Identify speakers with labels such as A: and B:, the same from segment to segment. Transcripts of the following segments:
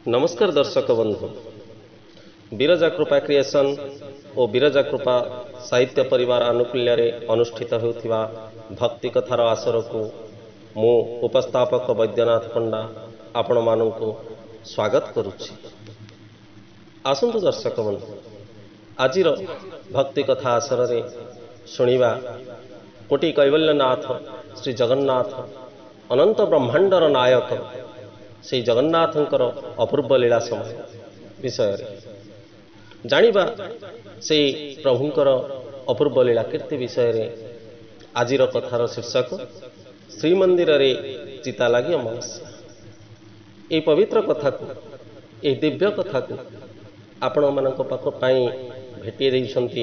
A: नमस्कार दर्शक बंधु विरजा कृपा क्रिएशन और विरजा कृपा साहित्य परिवार आनुकूल्य अनुष्ठित होता भक्ति कथार आसर को मु उपस्थापक वैद्यनाथ पंडा आपण मानक स्वागत करुच्ची। आसंतु दर्शक बंधु आज भक्ति कथा आसर रे शुणिबा कोटि कैवल्यनाथ श्री जगन्नाथ अनंत ब्रह्मांडर नायक से जगन्नाथंकर अपूर्व लीला समय विषय जानिबा से प्रभुंकर अपूर्व लीला कीर्ति विषय रे आजिर कथार शीर्षक श्रीमंदिर रे चिता लगी अमावास्या। ये पवित्र कथा को ये दिव्य कथा को आपण मानक पाख पाई भेटी देइछंती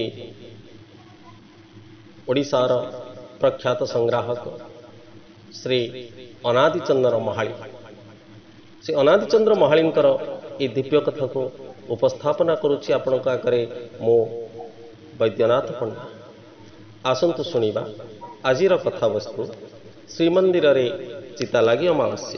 A: ओडिशार प्रख्यात संग्राहक श्री अनादिचंद्र महाली। से अनादिचंद्र महालींकर ये दिव्य कथा को उपस्थापना करुच्ची आपण आगे मो वैद्यनाथ पंडा। आसंतु शुणिबा आजिर कथा वस्तु श्रीमंदिर रे चिता लगी अमावास्या।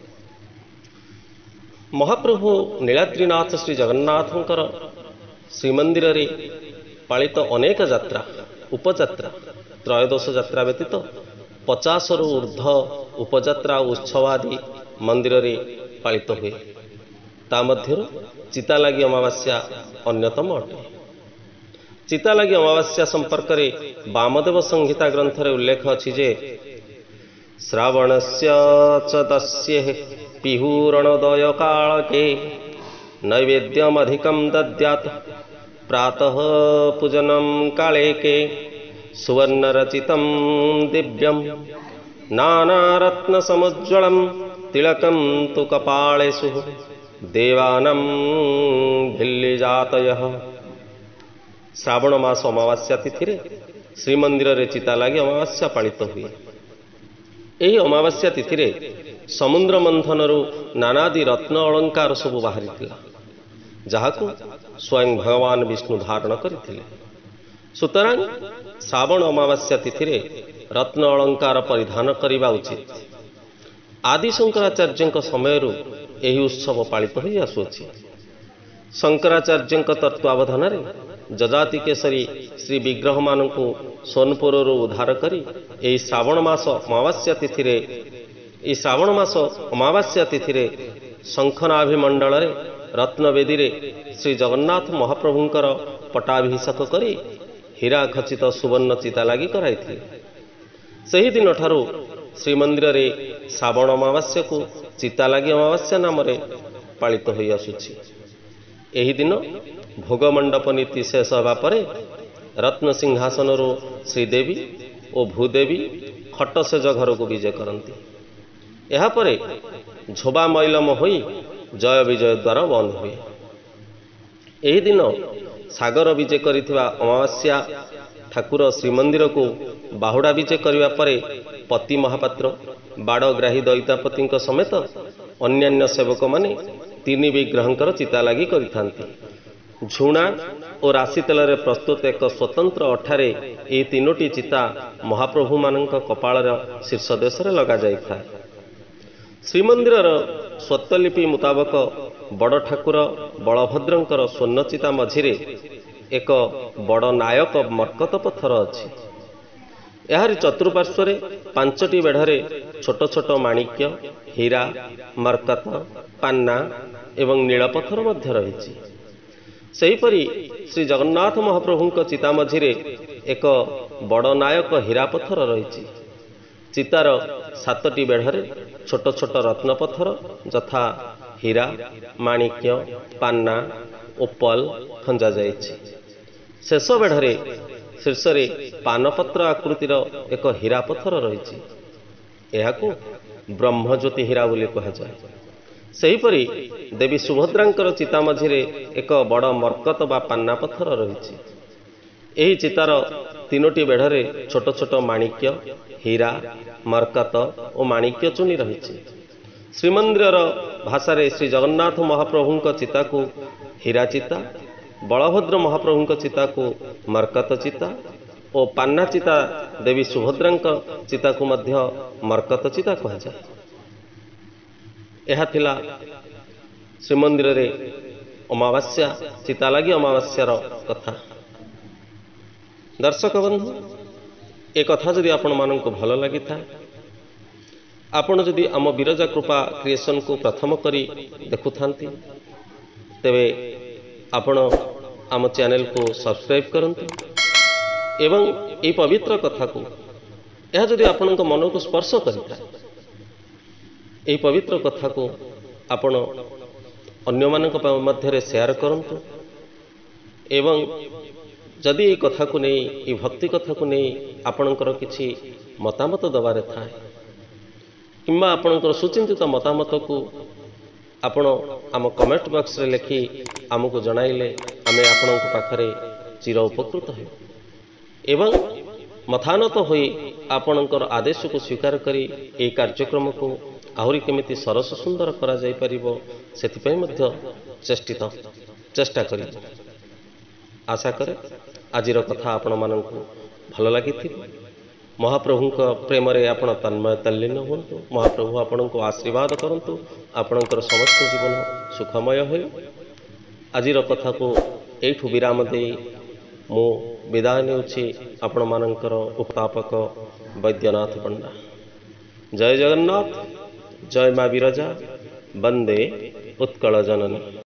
A: महाप्रभु नीलाद्रीनाथ श्री जगन्नाथंकर श्रीमंदिर रे पालित अनेक यात्रा उपयात्रा त्रयोदश यात्रा व्यतीत 50 रु ऊर्ध्व उपयात्रा उत्सव आदि मंदिर रे पालित हुए। ता मध्यरु चिता लगी अमावास्या अन्यतम अटे। चिता लगी अमावास्या संपर्क रे वामदेव संहिता ग्रंथ रे उल्लेख अछि जे श्रावणस्य च तस्ये पिहुरणोदय कालके नैवेद्यमधिकं दद्यात् प्रातः पूजनं काले के सुवर्णरचितं दिव्यं नानारत्नसमुज्ज्वलं तिलकं तु कपालेषु देवानं भिल्लिजातयः। श्रावण मास अमावास्या तिथि रे श्रीमंदिर रे चिता लगी अमावास्या पालित हुए। यही अमावास्या तिथि रे समुद्र मंथनरु नानादि रत्न अलंकार सब बाहरी जहाकु स्वयं भगवान विष्णु धारण करथिले। सुतरां श्रावण अमावास्या तिथि रे रत्न अलंकार परिधान करिबा उचित। आदि शंकराचार्य समय यही उत्सव पालित हो आसुअछि। शंकराचार्य तत्वावधान जजाति केसरी श्री विग्रह मानक सोनपुर उद्धार करी यही श्रावण मास अमावास्या तिथि रे अमावास्या तिथि रे शंखनाभिमंडल रे रत्नवेदी रे श्री जगन्नाथ महाप्रभुंकर पटाभिषेक करी हीरा खचित सुवर्ण चिता लगी कराइथिले। सही दिन ठारू श्रीमंदिर रे श्रावण अमावास्या को चिता लगी अमावास्या नाम पालित हो आसुछि। एही दिन भोग मंडप नीति शेष होगा परे रत्न सिंहासन श्रीदेवी और भूदेवी खटसेज घर को विजय करती। यह परे झोबा मैलम होई जय विजय द्वार बंद हुए। यही दिन सागर विजय करिथिबा अमावास्या ठाकुर श्रीमंदिर को बाहुड़ा विजय करिबा परे पति महापात्र बाड़ग्राही दैतापति समेत अन्यान्य सेवक माने तीन विग्रहंकर चिता लगी करिथांती। झुणा और राशि तेल रे प्रस्तुत एक स्वतंत्र अठारे ये तीनोटी चिता महाप्रभु मानक कपाळर शीर्ष देश रे लगा जाइथा। श्रीमंदिर स्वत्तलिपि मुताबक बड़ ठाकुर बलभद्रंकर स्वर्णचिता मझिरे एक बड़ नायक मर्कत पत्थर अछि। यार चतुर्पार्श्व रे 5टी बेढ़रे छोट छोट माणिक्य हीरा मर्कत पान्ना एवं नीलपत्थर मध्य रही। सेहीपरि श्री जगन्नाथ महाप्रभुंक चिता मझिरे एक बड़ नायक हीरा पत्थर रही। चितार 7टी बेढ़रे छोट छोट रत्न पत्थर यथा हीरा माणिक्य पान्ना ओपल खंजा जाइछि। शेष बेढ़रे शीर्ष रे पानपत्र आकृतिर एक हीरा पत्थर रही। यहाकू ब्रह्मज्योति हीरा बोली कहुए। सेहीपरि देवी सुभद्रांकर चिता मझिरे एक बड़ मर्कत बा पान्ना पत्थर रही। यही चितार 3टी बेढ़रे छोट छोट माणिक्य हीरा मर्कत और माणिक्य चुनी रही। श्रीमंदिर भाषा श्री जगन्नाथ महाप्रभुंक चिता को हीरा चिता, बलभद्र महाप्रभुंक चिता को मर्कत चिता और पान्ना चिता देवी सुभद्रांक चिता को मध्य मर्कत चिता कहुए। यह थिला श्रीमंदिर रे अमावास्या चिता लगी अमावास्यार कथा। दर्शक बंधु, ए कथा जदि आपण मानक भल लगी था, आपण जदि आम विरजा कृपा क्रिएशन को प्रथम करी देखु थांती, तेबे आपण आम चैनल को सब्सक्राइब करंतु एवं ए पवित्र कथा को यह जदि आपण मन को स्पर्श करिता, ए पवित्र कथा को आपण अन्य मानक मध्य शेयर करंतु एवं जदि ये कथा को नहीं, ये भक्ति कथा को नहीं आपणकर किछि मतामत दबारे थाए किंबा आपणकर सुचिंतित मतामत को आपण आम कमेंट बॉक्स रे लिखि आमको जणाइले आमे आपणक पाखरे चिर उपकृत हो एवं मथानत होई आपणकर आदेश को स्वीकार करी ए कार्यक्रम को आहुरी केमिति सरस सुंदर करा जाई परिबो सेथिपई मध्य चेष्टा करी। आशा करे आजिर कथा आपण मानकु भल लागिथिबो। महाप्रभुंक प्रेम रे आपण तन्मय तल्लीन हुंतु। महाप्रभु आपणको आशीर्वाद करंतु, आपणकर समस्त जीवन सुखमय होय। आजिर कथा को एठु विराम देई मु विदाय नेउछि आपण मानकर उपतापक वैद्यनाथ पंडा। जय जगन्नाथ, जय माँ विरजा, वंदे उत्कल जननी।